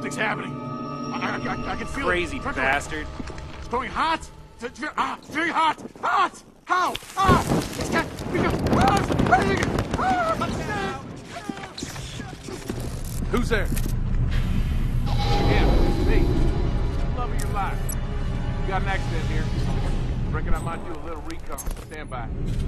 Something's happening. I can feel Crazy it. bastard. It's going hot. It's very hot. Hot. How? Ah! It's got. Who's there? Yeah, it's me. Love of your life. You got an accident here. Reckon I might do a little recon. Stand by.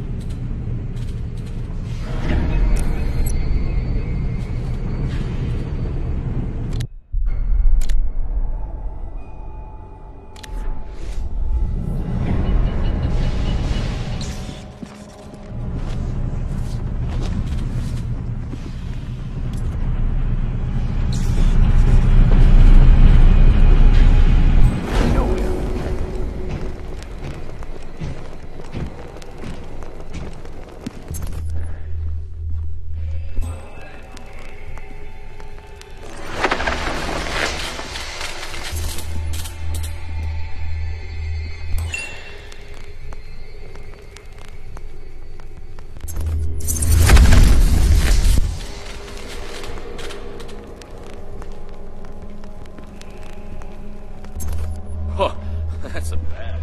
That's a bad.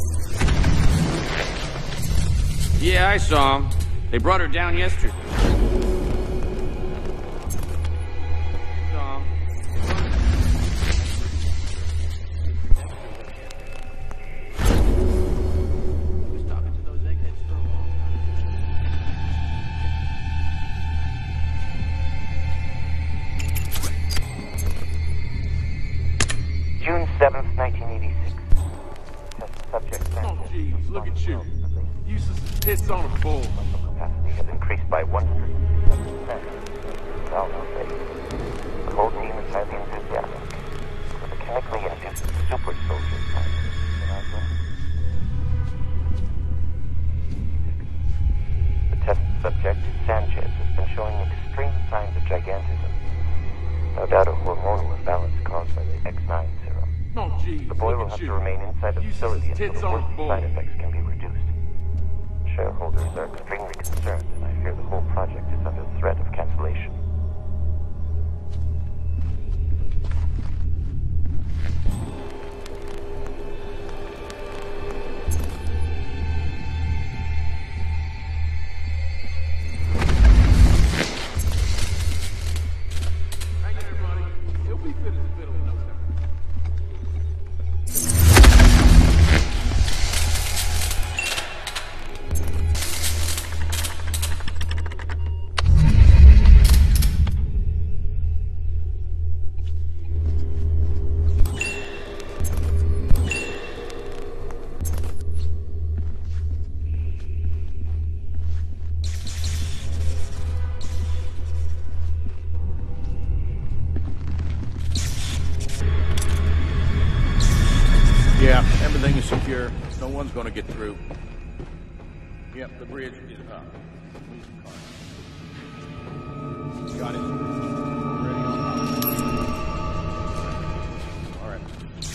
Yeah, I saw him. They brought her down yesterday. Saw him. He was talking to those eggheads for a long time. June 7th, 1986. Subject oh, jeez, look at you. Useless as tits on a bull. Capacity has increased by 157%. The whole team is highly enthusiastic for the chemically induced super soldier plan. The test subject, Sanchez, has been showing extreme signs of gigantism. No doubt a hormonal imbalance caused by the X9 serum. Oh, geez, the boy will have to remain inside the facility until the worst side effects can be reduced. Shareholders are extremely concerned, and I fear the whole project is under threat of cancellation. Hang in there, buddy. He'll be fit as a fiddle in no time. Yeah, everything is secure. No one's going to get through. Yep, the bridge is up. Got it. Ready on All right.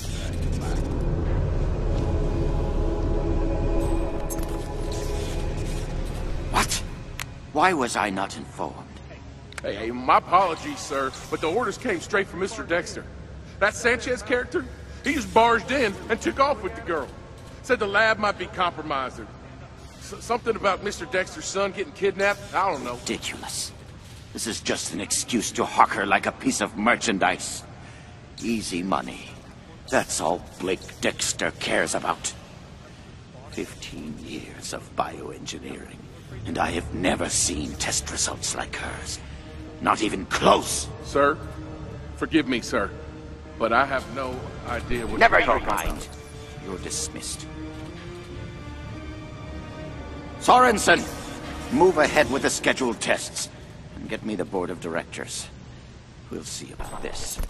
What? Why was I not informed? Hey, my apologies, sir, but the orders came straight from Mr. Dexter. That Sanchez character, he just barged in and took off with the girl. Said the lab might be compromised. Or something about Mr. Dexter's son getting kidnapped. I don't know. Ridiculous. This is just an excuse to hawk her like a piece of merchandise. Easy money. That's all Blake Dexter cares about. 15 years of bioengineering, and I have never seen test results like hers. Not even close. Sir, forgive me, sir, but I have no idea what Never you're talking mind. about. You're dismissed. Sorensen, move ahead with the scheduled tests and get me the board of directors. We'll see about this.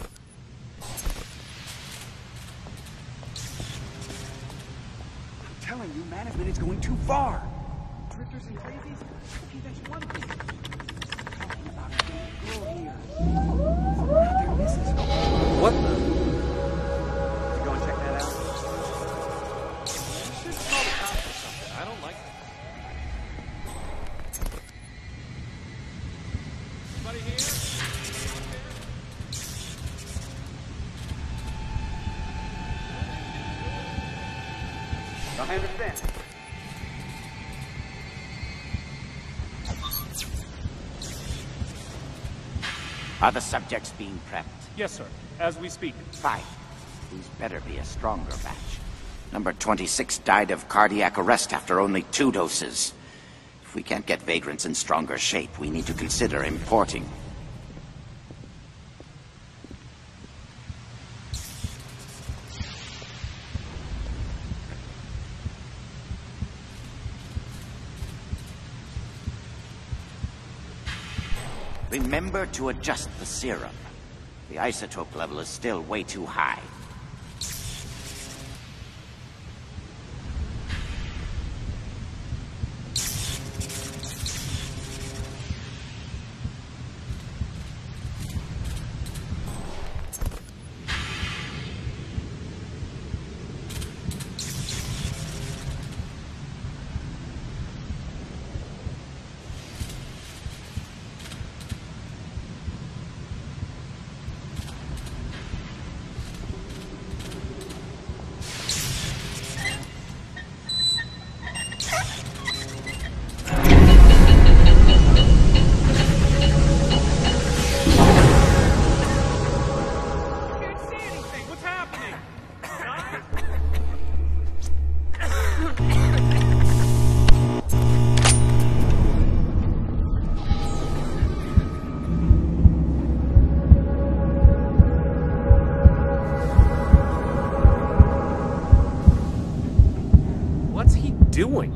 I'm telling you, management is going too far. Drifters and crazies? Okay, that's one thing. Talking about a damn girl here. Someone out there misses her. What the? Did you go and check that out? You should call the cops or something. I don't like that. Anybody here? I understand. Are the subjects being prepped? Yes, sir. As we speak. Fine. These better be a stronger batch. Number 26 died of cardiac arrest after only 2 doses. If we can't get vagrants in stronger shape, we need to consider importing. Remember to adjust the serum. The isotope level is still way too high. Doing?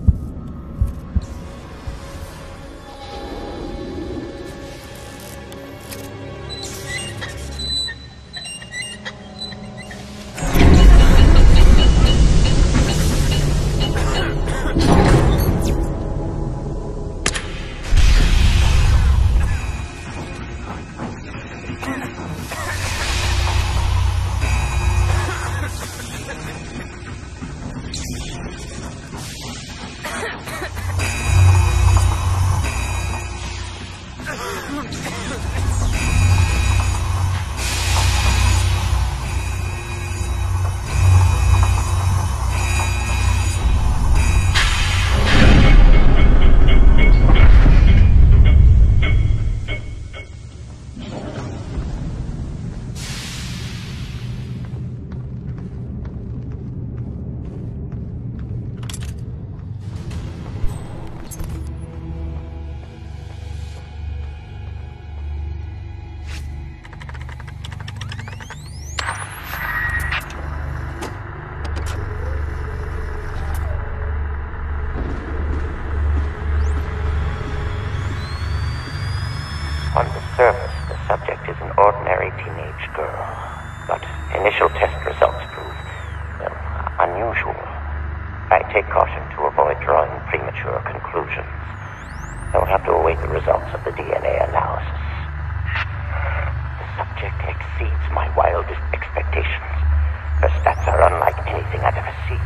On the surface, the subject is an ordinary teenage girl, but initial test results prove, well, unusual. I take caution to avoid drawing premature conclusions. I will have to await the results of the DNA analysis. The subject exceeds my wildest expectations. Her stats are unlike anything I've ever seen.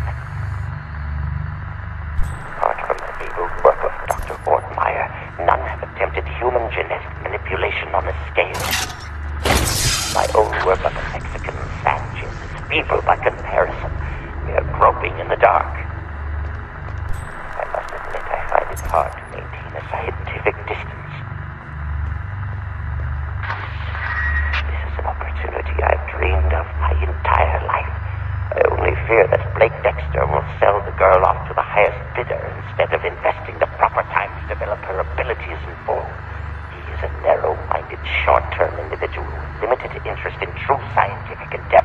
Apart from the legal work of Dr. Ortmeyer, none have attempted human genetic manipulation on a scale. My own work on the Mexican Sanchez is feeble by comparison. We are groping in the dark. I must admit I find it hard to maintain a scientific distance. This is an opportunity I've dreamed of my entire life. I only fear that Blake Dexter will sell the girl off to the highest bidder instead of investing the proper time to develop her abilities in full. He is a narrow-minded, short-term individual with limited interest in true scientific endeavor.